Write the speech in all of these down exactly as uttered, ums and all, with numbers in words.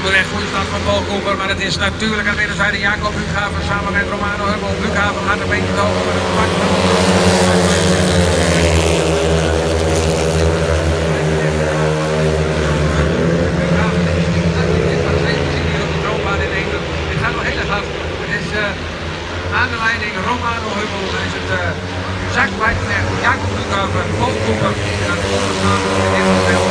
onderweg, goede start van Paul Cooper, maar het is natuurlijk aan de wederzijde Jacob Bukhaven samen met Romano Hummel. Bukhaven gaat een beetje te hoog met een kwart. Dit gaat wel heel erg af. Het is uh, aan de leiding Romano Hummel, dan is het uh, Jacques Weidner, Jacob Bukhaven, Paul Cooper en dan onderstaan in dit geval.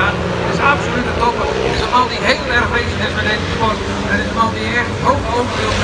Absolute topper. Het is een man die heel erg bezig is met deze sport. Het is een man die echt hoog oog wil